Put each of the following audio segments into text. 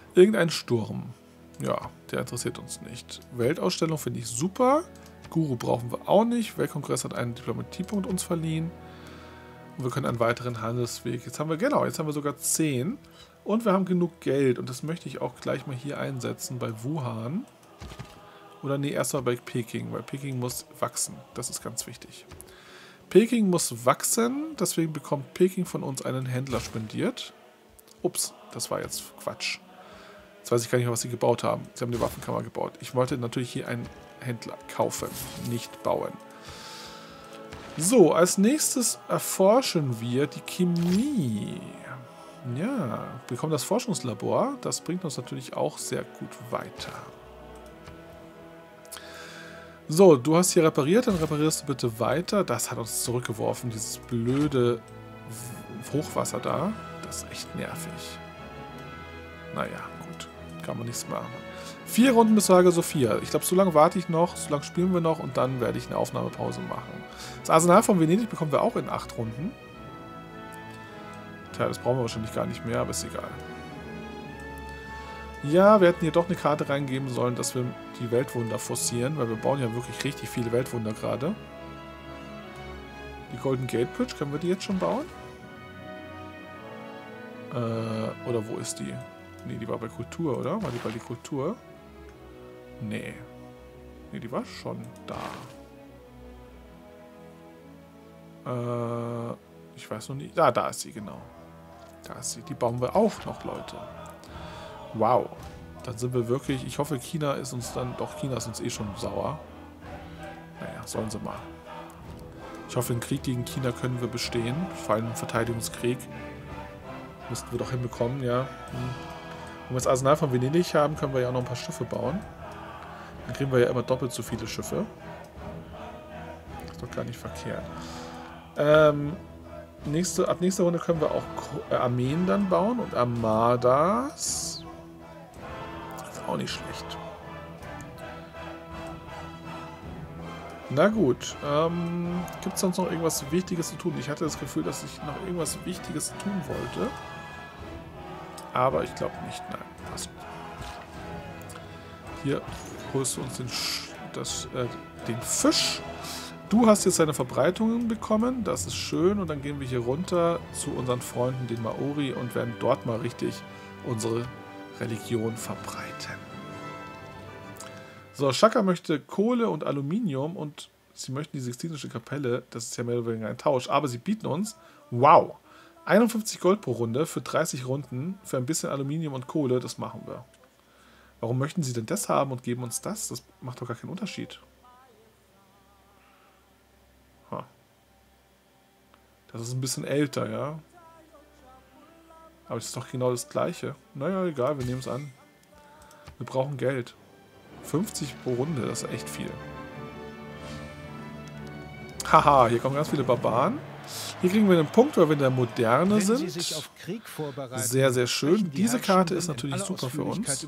Irgendein Sturm. Ja, der interessiert uns nicht. Weltausstellung finde ich super. Guru brauchen wir auch nicht. Weltkongress hat einen Diplomatiepunkt uns verliehen. Und wir können einen weiteren Handelsweg. Jetzt haben wir sogar 10. Und wir haben genug Geld. Und das möchte ich auch gleich mal hier einsetzen bei Wuhan. Oder nee, erstmal bei Peking. Weil Peking muss wachsen. Das ist ganz wichtig. Peking muss wachsen. Deswegen bekommt Peking von uns einen Händler spendiert. Ups, das war jetzt Quatsch. Jetzt weiß ich gar nicht mehr, was sie gebaut haben. Sie haben die Waffenkammer gebaut. Ich wollte natürlich hier einen Händler kaufen, nicht bauen. So, als nächstes erforschen wir die Chemie. Ja, wir bekommen das Forschungslabor. Das bringt uns natürlich auch sehr gut weiter. So, du hast hier repariert, dann reparierst du bitte weiter. Das hat uns zurückgeworfen, dieses blöde Hochwasser da. Das ist echt nervig. Naja, gut. Kann man nichts machen. 4 Runden bis zur Hagia Sophia. Ich glaube, so lange warte ich noch, so lange spielen wir noch und dann werde ich eine Aufnahmepause machen. Das Arsenal von Venedig bekommen wir auch in 8 Runden. Tja, das brauchen wir wahrscheinlich gar nicht mehr, aber ist egal. Ja, wir hätten hier doch eine Karte reingeben sollen, dass wir die Weltwunder forcieren, weil wir bauen ja wirklich richtig viele Weltwunder gerade. Die Golden Gate Bridge, können wir die jetzt schon bauen? Oder wo ist die? Nee, die war bei Kultur, oder? War die bei der Kultur? Nee. Nee, die war schon da. Ich weiß noch nicht. Da ist sie, genau. Da ist sie. Die bauen wir auch noch, Leute. Wow. Dann sind wir wirklich... Ich hoffe, China ist uns dann... Doch, China ist uns eh schon sauer. Naja, sollen sie mal. Ich hoffe, einen Krieg gegen China können wir bestehen. Vor allem einen Verteidigungskrieg. Müssten wir doch hinbekommen, ja. Wenn wir das Arsenal von Venedig haben, können wir ja auch noch ein paar Schiffe bauen. Dann kriegen wir ja immer doppelt so viele Schiffe. Ist doch gar nicht verkehrt. Ab nächster Runde können wir auch Armeen dann bauen und Armadas. Das ist auch nicht schlecht. Na gut. Gibt es sonst noch irgendwas Wichtiges zu tun? Ich hatte das Gefühl, dass ich noch irgendwas Wichtiges tun wollte. Aber ich glaube nicht. Nein, passt. Hier holst du uns den Fisch. Du hast jetzt deine Verbreitungen bekommen. Das ist schön. Und dann gehen wir hier runter zu unseren Freunden, den Maori, und werden dort mal richtig unsere Religion verbreiten. So, Shaka möchte Kohle und Aluminium und sie möchten die Sixtinische Kapelle. Das ist ja mehr oder weniger ein Tausch. Aber sie bieten uns, wow, 51 Gold pro Runde für 30 Runden für ein bisschen Aluminium und Kohle. Das machen wir. Warum möchten sie denn das haben und geben uns das? Das macht doch gar keinen Unterschied. Das ist ein bisschen älter, ja. Aber es ist doch genau das Gleiche. Naja, egal, wir nehmen es an. Wir brauchen Geld. 50 pro Runde, das ist echt viel. Haha, hier kommen ganz viele Barbaren. Hier kriegen wir einen Punkt, weil wir in der Moderne sind. Sehr, sehr schön. Diese Karte ist natürlich super für uns.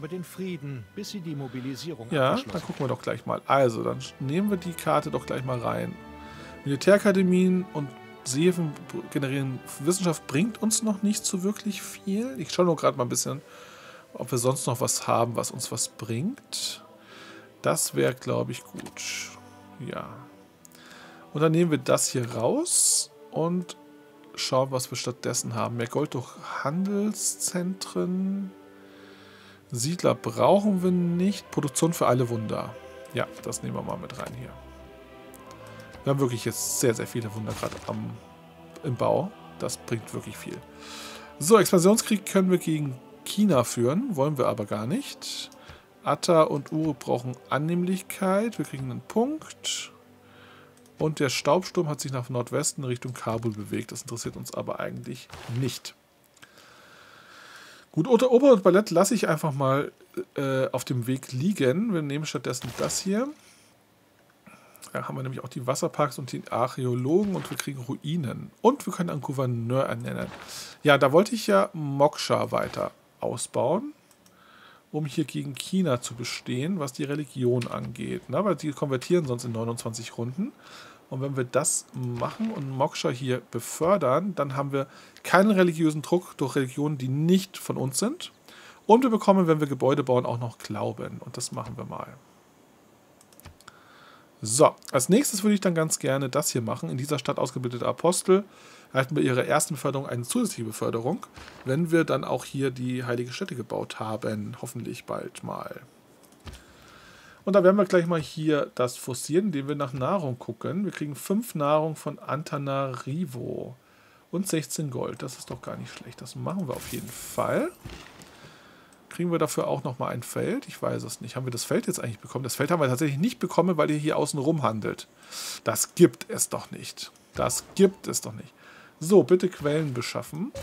Ja, dann gucken wir doch gleich mal. Also, dann nehmen wir die Karte doch gleich mal rein. Militärakademien und Seefen generieren Wissenschaft bringt uns noch nicht so wirklich viel. Ich schaue nur gerade mal ein bisschen, ob wir sonst noch was haben, was uns was bringt. Das wäre, glaube ich, gut. Ja. Und dann nehmen wir das hier raus und schauen, was wir stattdessen haben. Mehr Gold durch Handelszentren. Siedler brauchen wir nicht. Produktion für alle Wunder. Ja, das nehmen wir mal mit rein hier. Wir haben wirklich jetzt sehr, sehr viele Wunder gerade im Bau. Das bringt wirklich viel. So, Expansionskrieg können wir gegen China führen. Wollen wir aber gar nicht. Atta und Uru brauchen Annehmlichkeit. Wir kriegen einen Punkt. Und der Staubsturm hat sich nach Nordwesten Richtung Kabul bewegt. Das interessiert uns aber eigentlich nicht. Gut, Oper und Ballett lasse ich einfach mal auf dem Weg liegen. Wir nehmen stattdessen das hier. Da haben wir nämlich auch die Wasserparks und die Archäologen und wir kriegen Ruinen. Und wir können einen Gouverneur ernennen. Ja, da wollte ich ja Moksha weiter ausbauen, um hier gegen China zu bestehen, was die Religion angeht. Na, weil die konvertieren sonst in 29 Runden. Und wenn wir das machen und Moksha hier befördern, dann haben wir keinen religiösen Druck durch Religionen, die nicht von uns sind. Und wir bekommen, wenn wir Gebäude bauen, auch noch Glauben. Und das machen wir mal. So, als nächstes würde ich dann ganz gerne das hier machen. In dieser Stadt ausgebildete Apostel erhalten bei ihrer ersten Beförderung eine zusätzliche Beförderung, wenn wir dann auch hier die heilige Stätte gebaut haben. Hoffentlich bald mal. Und da werden wir gleich mal hier das forcieren, indem wir nach Nahrung gucken. Wir kriegen 5 Nahrung von Antananarivo und 16 Gold. Das ist doch gar nicht schlecht. Das machen wir auf jeden Fall. Kriegen wir dafür auch nochmal ein Feld? Ich weiß es nicht. Haben wir das Feld jetzt eigentlich bekommen? Das Feld haben wir tatsächlich nicht bekommen, weil ihr hier außen rum handelt. Das gibt es doch nicht. Das gibt es doch nicht. So, bitte Quellen beschaffen.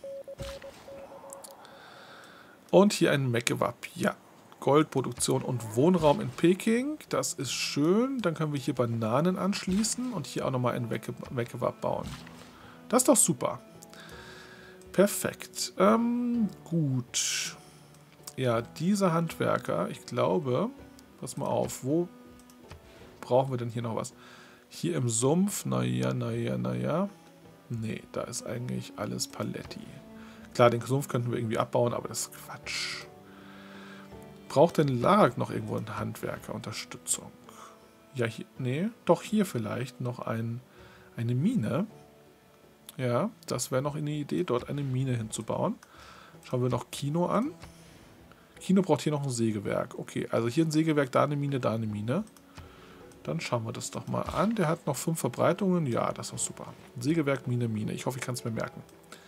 Und hier ein Mekewab. Ja. Goldproduktion und Wohnraum in Peking. Das ist schön. Dann können wir hier Bananen anschließen und hier auch nochmal ein Mekewab bauen. Das ist doch super. Perfekt. Gut. Ja, dieser Handwerker, ich glaube, pass mal auf, wo brauchen wir denn hier noch was? Hier im Sumpf, naja. Nee, da ist eigentlich alles Paletti. Klar, den Sumpf könnten wir irgendwie abbauen, aber das ist Quatsch. Braucht denn Larak noch irgendwo eine Handwerkerunterstützung? Ja, hier, nee, doch hier vielleicht noch eine Mine. Ja, das wäre noch eine Idee, dort eine Mine hinzubauen. Schauen wir noch Kino an. Kino braucht hier noch ein Sägewerk. Okay, also hier ein Sägewerk, da eine Mine, da eine Mine. Dann schauen wir das doch mal an. Der hat noch 5 Verbreitungen. Ja, das ist doch super. Sägewerk, Mine, Mine. Ich hoffe, ich kann es mir merken.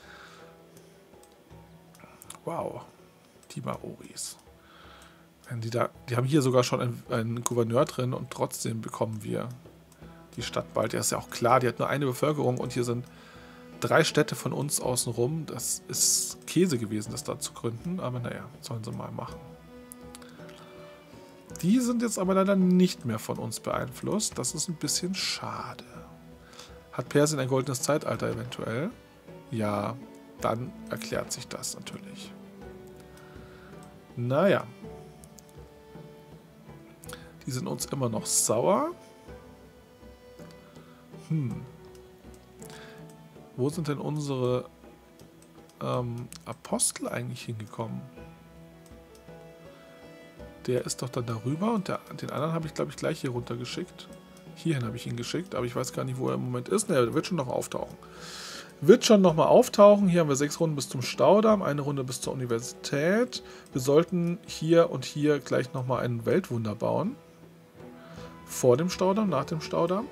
Wow. Die Maoris. Die haben hier sogar schon einen Gouverneur drin und trotzdem bekommen wir die Stadt bald. Ja, ist ja auch klar, die hat nur eine Bevölkerung und hier sind 3 Städte von uns außenrum. Das ist Käse gewesen, das da zu gründen. Aber naja, sollen sie mal machen. Die sind jetzt aber leider nicht mehr von uns beeinflusst. Das ist ein bisschen schade. Hat Persien ein goldenes Zeitalter eventuell? Ja, dann erklärt sich das natürlich. Naja. Die sind uns immer noch sauer. Wo sind denn unsere Apostel eigentlich hingekommen? Der ist doch dann darüber und den anderen habe ich, glaube ich, gleich hier runter geschickt. Hierhin habe ich ihn geschickt, aber ich weiß gar nicht, wo er im Moment ist. Naja, der wird schon noch auftauchen. Wird schon nochmal auftauchen. Hier haben wir 6 Runden bis zum Staudamm, eine Runde bis zur Universität. Wir sollten hier und hier gleich nochmal ein Weltwunder bauen. Vor dem Staudamm, nach dem Staudamm.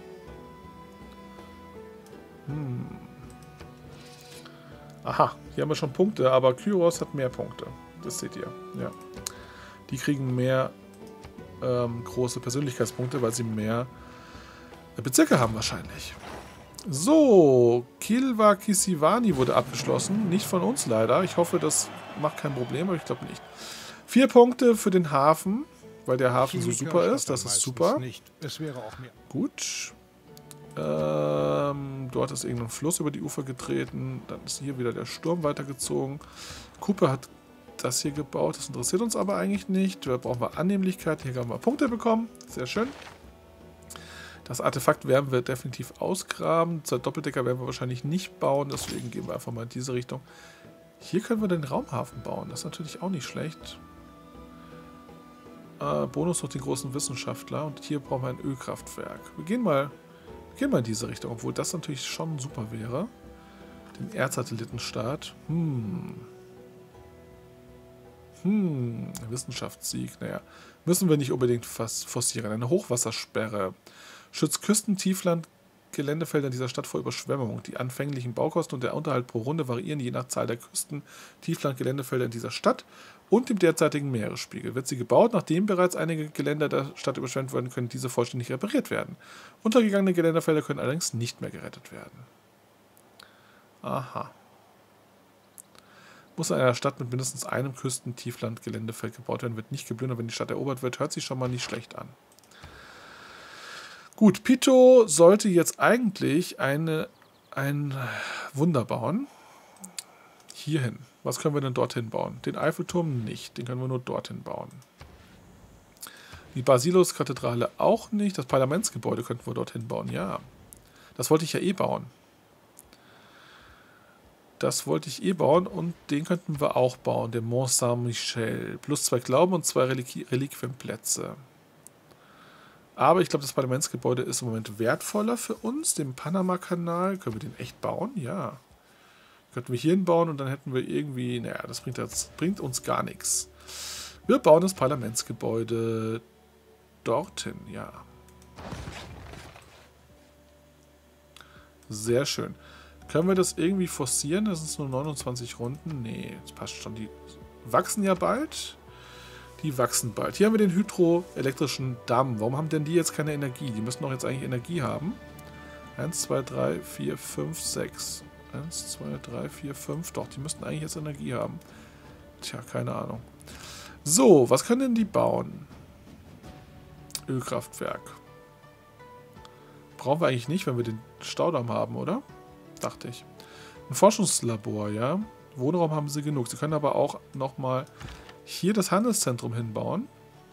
Aha, hier haben wir schon Punkte, aber Kyros hat mehr Punkte. Das seht ihr, ja. Die kriegen mehr große Persönlichkeitspunkte, weil sie mehr Bezirke haben wahrscheinlich. So, Kilwa Kisivani wurde abgeschlossen. Nicht von uns leider. Ich hoffe, das macht kein Problem, aber ich glaube nicht. 4 Punkte für den Hafen, weil der Hafen so super ist. Das ist super. Es wäre auch mehr. Gut. Dort ist irgendein Fluss über die Ufer getreten. Dann ist hier wieder der Sturm weitergezogen. Cooper hat das hier gebaut. Das interessiert uns aber eigentlich nicht. Da brauchen wir Annehmlichkeit. Hier haben wir Punkte bekommen. Sehr schön. Das Artefakt werden wir definitiv ausgraben. 2 Doppeldecker werden wir wahrscheinlich nicht bauen. Deswegen gehen wir einfach mal in diese Richtung. Hier können wir den Raumhafen bauen. Das ist natürlich auch nicht schlecht. Bonus durch den großen Wissenschaftler. Und hier brauchen wir ein Ölkraftwerk. Wir gehen mal in diese Richtung. Obwohl das natürlich schon super wäre. Den Erdsatellitenstart. Wissenschaftssieg. Naja, müssen wir nicht unbedingt forcieren. Eine Hochwassersperre. Schützt Küstentiefland Geländefelder dieser Stadt vor Überschwemmung. Die anfänglichen Baukosten und der Unterhalt pro Runde variieren je nach Zahl der Küsten-Tiefland-Geländefelder in dieser Stadt und dem derzeitigen Meeresspiegel. Wird sie gebaut, nachdem bereits einige Geländer der Stadt überschwemmt wurden, können diese vollständig repariert werden. Untergegangene Geländefelder können allerdings nicht mehr gerettet werden. Aha. Muss in einer Stadt mit mindestens einem Küsten-Tiefland-Geländefeld gebaut werden, wird nicht geplündert, wenn die Stadt erobert wird. Hört sich schon mal nicht schlecht an. Gut, Pito sollte jetzt eigentlich ein Wunder bauen. Hierhin. Was können wir denn dorthin bauen? Den Eiffelturm nicht. Den können wir nur dorthin bauen. Die Basilos-Kathedrale auch nicht. Das Parlamentsgebäude könnten wir dorthin bauen. Ja. Das wollte ich ja eh bauen. das wollte ich eh bauen und den könnten wir auch bauen, der Mont Saint-Michel. Plus 2 Glauben und 2 Reliquienplätze. Aber ich glaube, das Parlamentsgebäude ist im Moment wertvoller für uns. Den Panama-Kanal, können wir den echt bauen? Ja. Könnten wir hier hinbauen und dann hätten wir irgendwie, naja, das bringt uns gar nichts. Wir bauen das Parlamentsgebäude dorthin, ja. Sehr schön. Können wir das irgendwie forcieren? Das sind nur 29 Runden. Nee, das passt schon. Die wachsen ja bald. Die wachsen bald. Hier haben wir den hydroelektrischen Damm. Warum haben denn die jetzt keine Energie? Die müssen doch jetzt eigentlich Energie haben. 1, 2, 3, 4, 5, 6. 1, 2, 3, 4, 5. Doch, die müssten eigentlich jetzt Energie haben. Tja, keine Ahnung. So, was können denn die bauen? Ölkraftwerk. Brauchen wir eigentlich nicht, wenn wir den Staudamm haben, oder? Dachte ich. Ein Forschungslabor, ja. Wohnraum haben sie genug. Sie können aber auch nochmal hier das Handelszentrum hinbauen.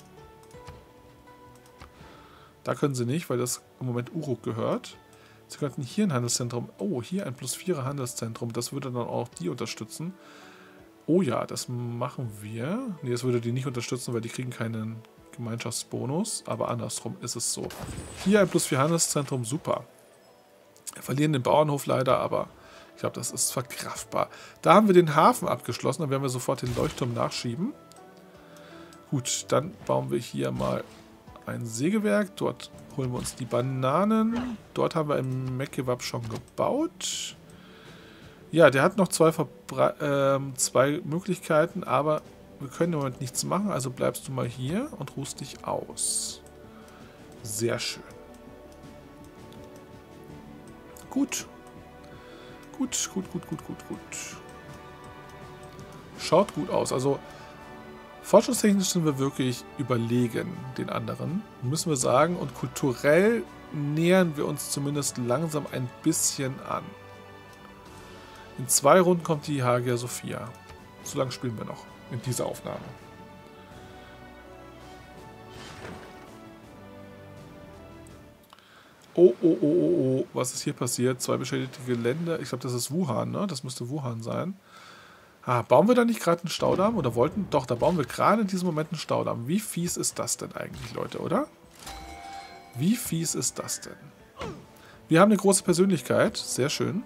Da können sie nicht, weil das im Moment Uruk gehört. Sie könnten hier ein Handelszentrum... Oh, hier ein +4er Handelszentrum. Das würde dann auch die unterstützen. Oh ja, das machen wir. Ne, das würde die nicht unterstützen, weil die kriegen keinen Gemeinschaftsbonus. Aber andersrum ist es so. Hier ein +4 Handelszentrum, super. Wir verlieren den Bauernhof leider, aber ich glaube, das ist verkraftbar. Da haben wir den Hafen abgeschlossen. Dann werden wir sofort den Leuchtturm nachschieben. Gut, dann bauen wir hier mal ein Sägewerk. Dort holen wir uns die Bananen. Dort haben wir einen Mekewab schon gebaut. Ja, der hat noch zwei Möglichkeiten, aber wir können im Moment nichts machen. Also bleibst du mal hier und ruhst dich aus. Sehr schön. Gut. Gut. Schaut gut aus. Also forschungstechnisch sind wir wirklich überlegen den anderen, müssen wir sagen. Und kulturell nähern wir uns zumindest langsam ein bisschen an. In 2 Runden kommt die Hagia Sophia. So lange spielen wir noch in dieser Aufnahme. Oh. Was ist hier passiert? 2 beschädigte Gelände. Ich glaube, das ist Wuhan, ne? Das müsste Wuhan sein. Ah, bauen wir da nicht gerade einen Staudamm? Oder wollten? Doch, da bauen wir gerade in diesem Moment einen Staudamm. Wie fies ist das denn eigentlich, Leute, oder? Wie fies ist das denn? Wir haben eine große Persönlichkeit. Sehr schön.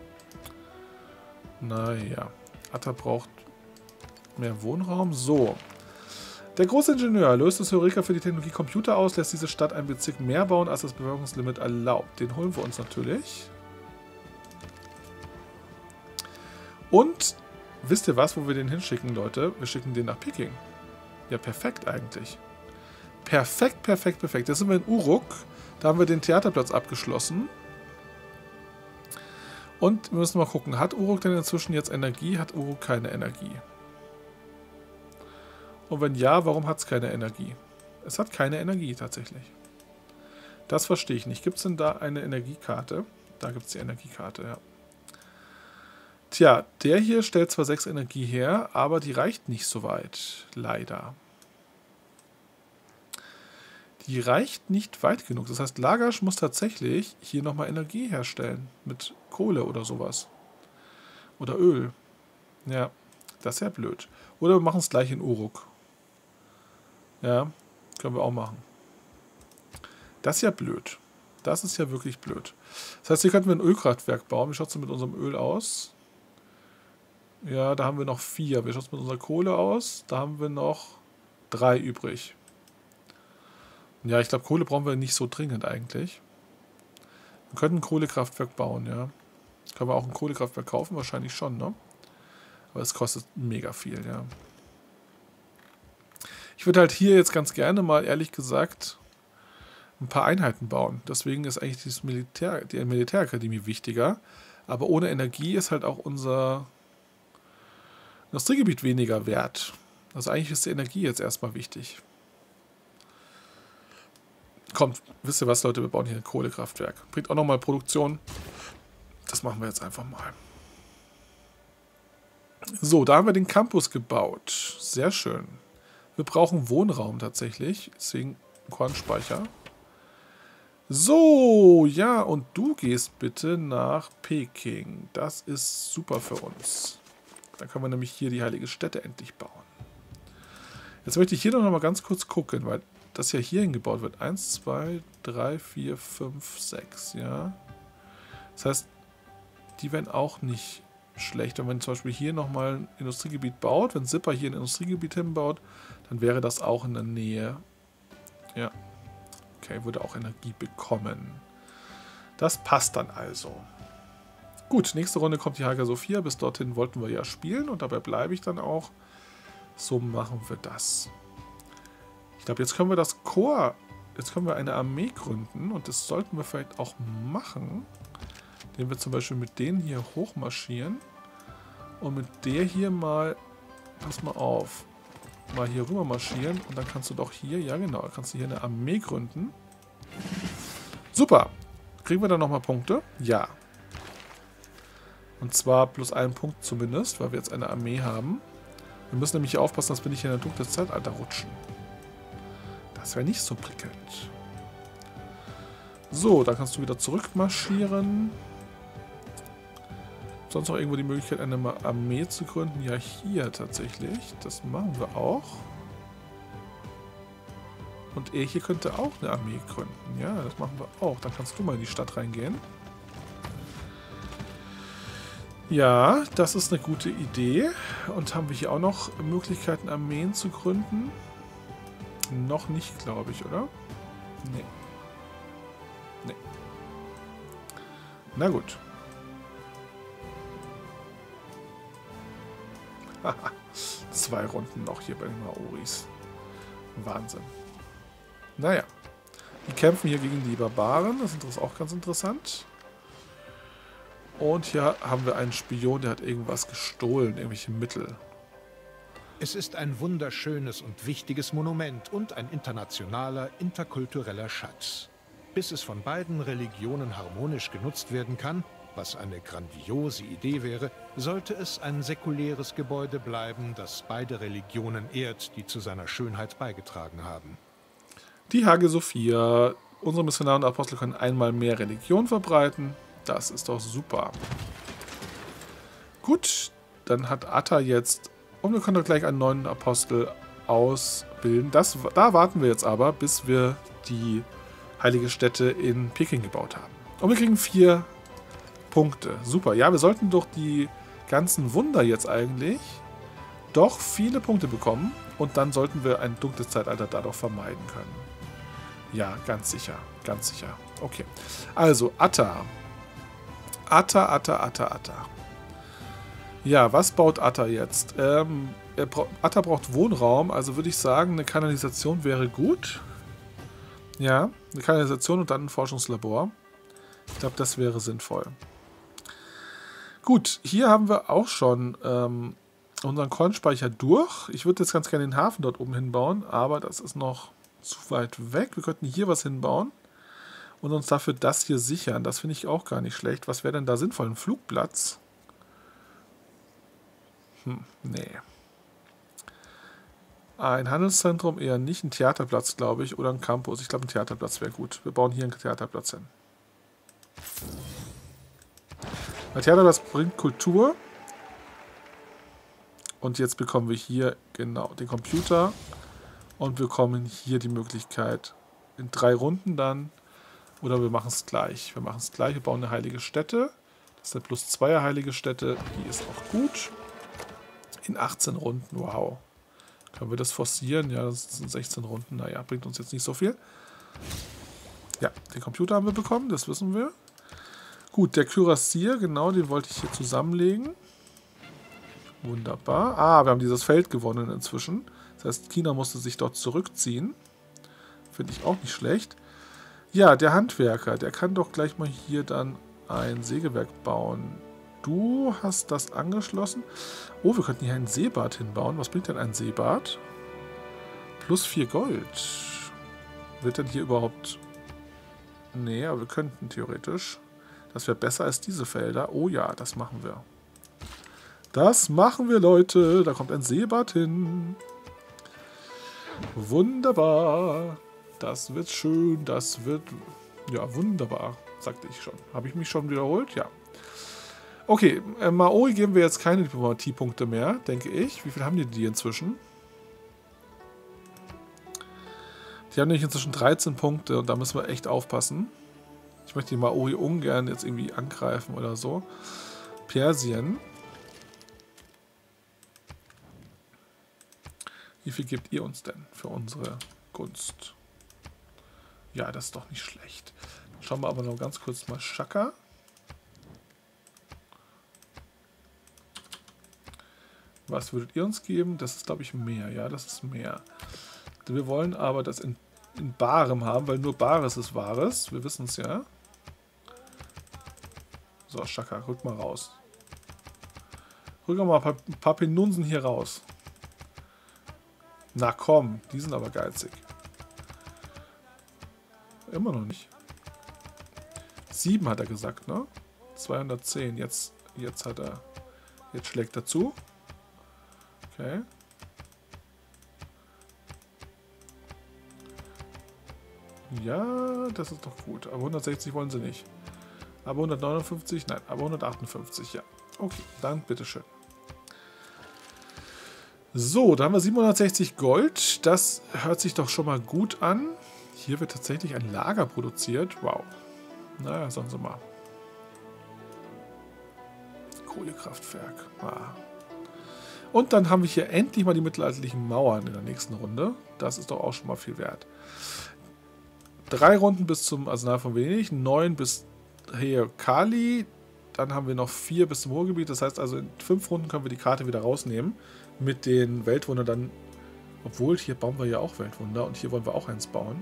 Naja. Atta braucht mehr Wohnraum. So. Der Großingenieur löst das Heureka für die Technologie Computer aus, lässt diese Stadt einen Bezirk mehr bauen, als das Bevölkerungslimit erlaubt. Den holen wir uns natürlich. Und wisst ihr was, wo wir den hinschicken, Leute? Wir schicken den nach Peking. Ja, perfekt eigentlich. Perfekt. Jetzt sind wir in Uruk. Da haben wir den Theaterplatz abgeschlossen. Und wir müssen mal gucken, hat Uruk denn inzwischen jetzt Energie? Hat Uruk keine Energie? Und wenn ja, warum hat es keine Energie? Es hat keine Energie tatsächlich. Das verstehe ich nicht. Gibt es denn da eine Energiekarte? Da gibt es die Energiekarte, ja. Tja, der hier stellt zwar 6 Energie her, aber die reicht nicht so weit. Leider. Die reicht nicht weit genug. Das heißt, Lagasch muss tatsächlich hier nochmal Energie herstellen. Mit Kohle oder sowas. Oder Öl. Ja, das ist ja blöd. Oder wir machen es gleich in Uruk. Ja, können wir auch machen. Das ist ja blöd. Das ist ja wirklich blöd. Das heißt, hier könnten wir ein Ölkraftwerk bauen. Wie schaut es denn mit unserem Öl aus? Ja, da haben wir noch 4. Wie schaut es mit unserer Kohle aus? Da haben wir noch 3 übrig. Ja, ich glaube, Kohle brauchen wir nicht so dringend eigentlich. Wir könnten ein Kohlekraftwerk bauen, ja. Können wir auch ein Kohlekraftwerk kaufen? Wahrscheinlich schon, ne? Aber es kostet mega viel, ja. Ich würde halt hier jetzt ganz gerne mal, ehrlich gesagt, ein paar Einheiten bauen. Deswegen ist eigentlich die Militärakademie wichtiger. Aber ohne Energie ist halt auch unser Industriegebiet weniger wert. Also eigentlich ist die Energie jetzt erstmal wichtig. Kommt, wisst ihr was, Leute, wir bauen hier ein Kohlekraftwerk. Bringt auch nochmal Produktion. Das machen wir jetzt einfach mal. So, da haben wir den Campus gebaut. Sehr schön. Wir brauchen Wohnraum tatsächlich. Deswegen Kornspeicher. So, ja, und du gehst bitte nach Peking. Das ist super für uns. Dann können wir nämlich hier die heilige Stätte endlich bauen. Jetzt möchte ich hier noch mal ganz kurz gucken, weil das ja hier hingebaut wird. 1, 2, 3, 4, 5, 6, ja. Das heißt, die werden auch nicht schlecht. Und wenn zum Beispiel hier nochmal ein Industriegebiet baut, wenn Zipper hier ein Industriegebiet hinbaut, dann wäre das auch in der Nähe. Ja. Okay, würde auch Energie bekommen. Das passt dann also. Gut, nächste Runde kommt die Hagia Sophia. Bis dorthin wollten wir ja spielen und dabei bleibe ich dann auch. So machen wir das. Ich glaube, jetzt können wir das Korps, jetzt können wir eine Armee gründen und das sollten wir vielleicht auch machen, indem wir zum Beispiel mit denen hier hochmarschieren und mit der hier mal, pass mal auf, mal hier rüber marschieren und dann kannst du doch hier, ja genau, kannst du hier eine Armee gründen. Super. Kriegen wir dann nochmal Punkte? Ja. Und zwar plus einen Punkt zumindest, weil wir jetzt eine Armee haben. Wir müssen nämlich hier aufpassen, dass wir nicht in ein dunkles Zeitalter rutschen. Das wäre nicht so prickelnd. So, dann kannst du wieder zurückmarschieren. Sonst noch irgendwo die Möglichkeit, eine Armee zu gründen? Ja, hier tatsächlich. Das machen wir auch. Und er hier könnte auch eine Armee gründen. Ja, das machen wir auch. Dann kannst du mal in die Stadt reingehen. Ja, das ist eine gute Idee. Und haben wir hier auch noch Möglichkeiten, Armeen zu gründen? Noch nicht, glaube ich, oder? Nee. Nee. Na gut. Haha. 2 Runden noch hier bei den Maoris. Wahnsinn. Naja. Die kämpfen hier gegen die Barbaren. Das ist auch ganz interessant. Und hier haben wir einen Spion, der hat irgendwas gestohlen, irgendwelche Mittel. Es ist ein wunderschönes und wichtiges Monument und ein internationaler, interkultureller Schatz. Bis es von beiden Religionen harmonisch genutzt werden kann, was eine grandiose Idee wäre, sollte es ein säkuläres Gebäude bleiben, das beide Religionen ehrt, die zu seiner Schönheit beigetragen haben. Die Hagia Sophia. Unsere Missionare und Apostel können einmal mehr Religion verbreiten. Das ist doch super. Gut, dann hat Atta jetzt... Und wir können doch gleich einen neuen Apostel ausbilden. Da warten wir jetzt aber, bis wir die heilige Stätte in Peking gebaut haben. Und wir kriegen 4 Punkte. Super. Ja, wir sollten durch die ganzen Wunder jetzt eigentlich doch viele Punkte bekommen. Und dann sollten wir ein dunkles Zeitalter dadurch vermeiden können. Ja, ganz sicher. Ganz sicher. Okay. Also, Atta. Atta. Ja, was baut Atta jetzt? Atta braucht Wohnraum, also würde ich sagen, eine Kanalisation wäre gut. Ja, eine Kanalisation und dann ein Forschungslabor. Ich glaube, das wäre sinnvoll. Gut, hier haben wir auch schon unseren Kornspeicher durch. Ich würde jetzt ganz gerne den Hafen dort oben hinbauen, aber das ist noch zu weit weg. Wir könnten hier was hinbauen und uns dafür das hier sichern. Das finde ich auch gar nicht schlecht. Was wäre denn da sinnvoll? Ein Flugplatz? Nee. Ein Handelszentrum eher nicht. Ein Theaterplatz, glaube ich. Oder ein Campus. Ich glaube, ein Theaterplatz wäre gut. Wir bauen hier einen Theaterplatz hin. Ein Theaterplatz bringt Kultur. Und jetzt bekommen wir hier genau den Computer. Und wir bekommen hier die Möglichkeit in 3 Runden dann. Oder wir machen es gleich. Wir machen es gleich. Wir bauen eine heilige Stätte. Das ist eine +2er heilige Stätte. Die ist auch gut. In 18 Runden. Wow. Können wir das forcieren? Ja, das sind 16 Runden. Naja, bringt uns jetzt nicht so viel. Ja, den Computer haben wir bekommen. Das wissen wir. Gut, der Kürassier, genau, den wollte ich hier zusammenlegen. Wunderbar. Ah, wir haben dieses Feld gewonnen inzwischen. Das heißt, China musste sich dort zurückziehen. Finde ich auch nicht schlecht. Ja, der Handwerker, der kann doch gleich mal hier dann ein Sägewerk bauen. Du hast das angeschlossen. Oh, wir könnten hier ein Seebad hinbauen. Was bringt denn ein Seebad? +4 Gold. Wird denn hier überhaupt... Nee, aber wir könnten theoretisch. Das wäre besser als diese Felder. Oh ja, das machen wir. Das machen wir, Leute. Da kommt ein Seebad hin. Wunderbar. Das wird schön. Das wird Ja, wunderbar, sagte ich schon. Habe ich mich schon wiederholt? Ja. Okay, Maori geben wir jetzt keine Diplomatiepunkte mehr, denke ich. Wie viel haben die inzwischen? Die haben nämlich inzwischen 13 Punkte und da müssen wir echt aufpassen. Ich möchte die Maori ungern jetzt irgendwie angreifen oder so. Persien. Wie viel gebt ihr uns denn für unsere Gunst? Ja, das ist doch nicht schlecht. Schauen wir aber noch ganz kurz mal Shaka. Was würdet ihr uns geben? Das ist, glaube ich, mehr. Ja, das ist mehr. Wir wollen aber das in Barem haben, weil nur Bares ist Wahres. Wir wissen es ja. So, Shaka, rück mal raus. Rück mal ein paar Penunsen hier raus. Na komm, die sind aber geizig. Immer noch nicht. 7 hat er gesagt, ne? 210. Jetzt hat er. Jetzt schlägt er zu. Okay. Ja, das ist doch gut. Aber 160 wollen sie nicht. Aber 159? Nein, aber 158, ja. Okay, dann bitteschön. So, da haben wir 760 Gold. Das hört sich doch schon mal gut an. Hier wird tatsächlich ein Lager produziert. Wow. Naja, sagen Sie mal. Kohlekraftwerk. Ah. Und dann haben wir hier endlich mal die mittelalterlichen Mauern in der nächsten Runde. Das ist doch auch schon mal viel wert. 3 Runden bis zum Arsenal von Venedig, 9 bis hier Kali, dann haben wir noch 4 bis zum Ruhrgebiet. Das heißt also, in 5 Runden können wir die Karte wieder rausnehmen mit den Weltwundern dann. Obwohl, hier bauen wir ja auch Weltwunder und hier wollen wir auch eins bauen.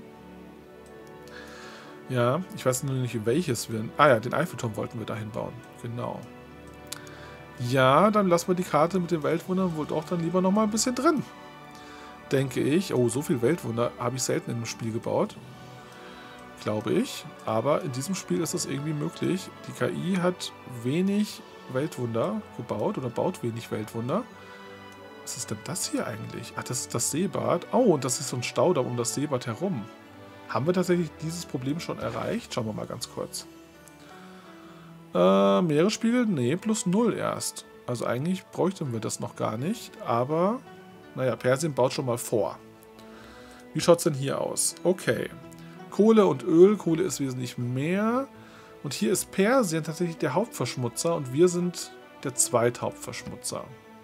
Ja, ich weiß nur nicht, welches wir... Ah ja, den Eiffelturm wollten wir dahin bauen. Genau. Ja, dann lassen wir die Karte mit den Weltwundern wohl doch dann lieber nochmal ein bisschen drin. Denke ich. Oh, so viel Weltwunder habe ich selten in einem Spiel gebaut. Glaube ich. Aber in diesem Spiel ist das irgendwie möglich. Die KI hat wenig Weltwunder gebaut oder baut wenig Weltwunder. Was ist denn das hier eigentlich? Ach, das ist das Seebad. Oh, und das ist so ein Staudamm um das Seebad herum. Haben wir tatsächlich dieses Problem schon erreicht? Schauen wir mal ganz kurz. Meeresspiegel? Nee, plus 0 erst. Also eigentlich bräuchten wir das noch gar nicht. Aber, naja, Persien baut schon mal vor. Wie schaut es denn hier aus? Okay. Kohle und Öl. Kohle ist wesentlich mehr. Und hier ist Persien tatsächlich der Hauptverschmutzer und wir sind der Zweithauptverschmutzer.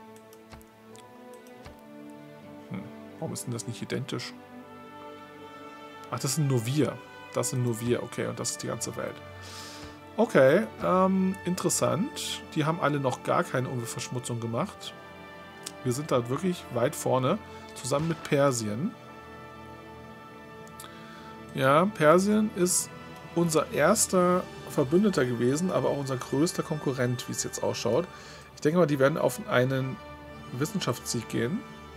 Warum ist denn das nicht identisch? Ach, das sind nur wir. Das sind nur wir. Okay, und das ist die ganze Welt. Okay, interessant. Die haben alle noch gar keine Umweltverschmutzung gemacht. Wir sind da wirklich weit vorne. Zusammen mit Persien. Ja, Persien ist unser erster Verbündeter gewesen, aber auch unser größter Konkurrent, wie es jetzt ausschaut. Ich denke mal, die werden auf einen Wissenschaftssieg gehen.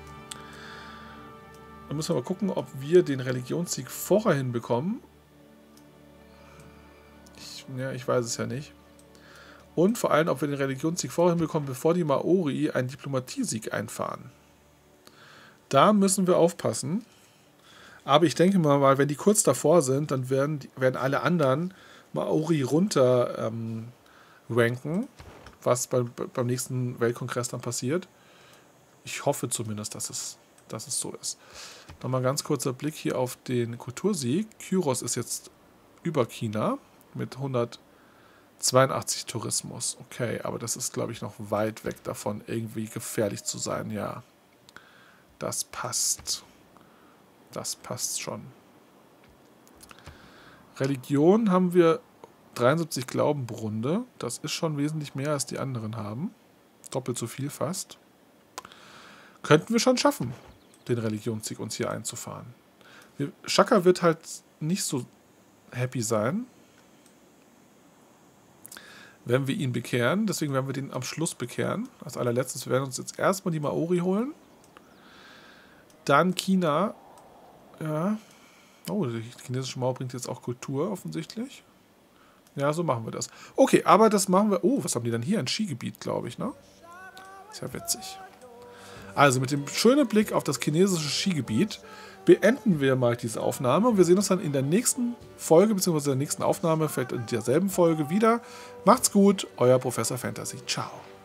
Dann müssen wir mal gucken, ob wir den Religionssieg vorher hinbekommen. Ich weiß es ja nicht. Und vor allem, ob wir den Religionssieg vorher hinbekommen, bevor die Maori einen Diplomatiesieg einfahren. Da müssen wir aufpassen. Aber ich denke mal, weil wenn die kurz davor sind, dann werden alle anderen Maori runter ranken, was beim nächsten Weltkongress dann passiert. Ich hoffe zumindest, dass es so ist. Nochmal ganz kurzer Blick hier auf den Kultursieg. Kyros ist jetzt über China mit 182 Tourismus. Okay, aber das ist, glaube ich, noch weit weg davon, irgendwie gefährlich zu sein. Ja, das passt. Das passt schon. Religion haben wir 73 Glaubenbrunde. Das ist schon wesentlich mehr, als die anderen haben. Doppelt so viel fast. Könnten wir schon schaffen, den Religionssieg uns hier einzufahren. Shaka wird halt nicht so happy sein, wenn wir ihn bekehren. Deswegen werden wir den am Schluss bekehren. Als allerletztes, wir werden uns jetzt erstmal die Maori holen. Dann China. Ja. Oh, die chinesische Mauer bringt jetzt auch Kultur offensichtlich. Ja, so machen wir das. Okay, aber das machen wir... Oh, was haben die denn hier? Ein Skigebiet, glaube ich, ne? Ist ja witzig. Also mit dem schönen Blick auf das chinesische Skigebiet beenden wir mal diese Aufnahme und wir sehen uns dann in der nächsten Folge, beziehungsweise in der nächsten Aufnahme, vielleicht in derselben Folge wieder. Macht's gut, euer Professor Fantasy. Ciao.